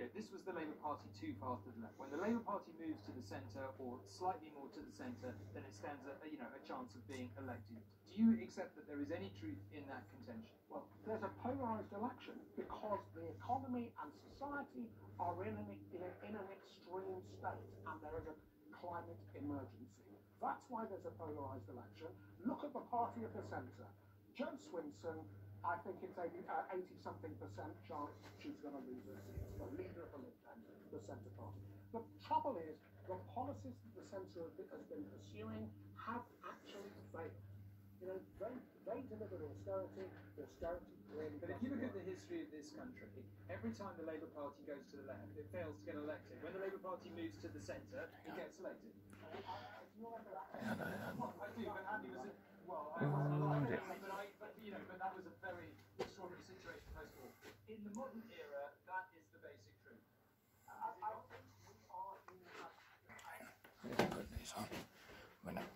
This was the Labour Party too far to the left. When the Labour Party moves to the centre or slightly more to the centre, then it stands a chance of being elected. Do you accept that there is any truth in that contention? Well, there's a polarised election because the economy and society are in an extreme state and there is a climate emergency. That's why there's a polarised election. Look at the party of the centre. Jo Swinson, I think it's 80-something% chance she's going to lose her seat. The leader of the Lib Dems, the centre party. The trouble is, the policies that the centre has been pursuing have actually failed. You know, they delivered austerity really. But if you look at the history of this country, every time the Labour Party goes to the left, it fails to get elected. When the Labour Party moves to the centre, it gets elected. I do, but Andy was in, well, I wasn't alive then, but that was a very extraordinary situation post-war. In the modern era, that is the basic truth. I think we are in Let's put these on. Minute.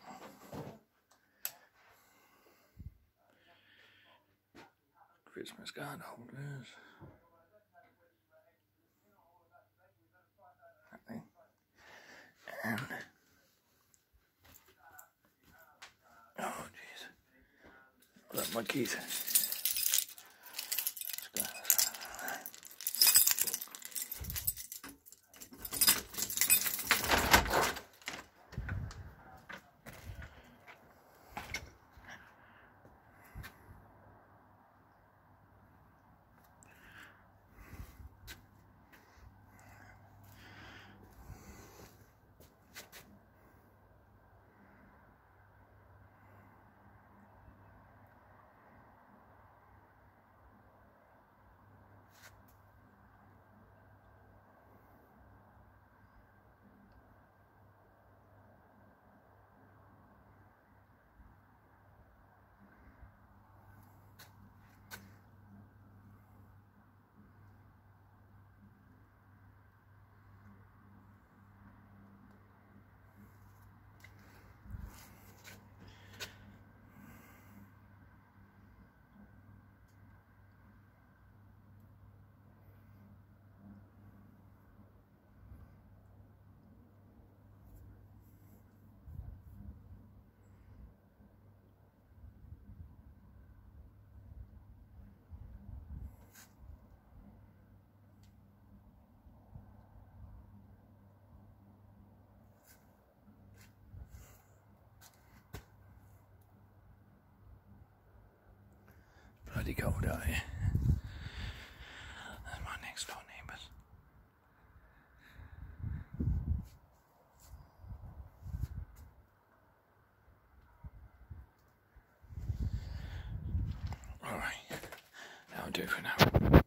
Christmas card holders. And oh jeez, got my keys. Bloody cold out here. That's my next door neighbours. Alright, that'll do for now.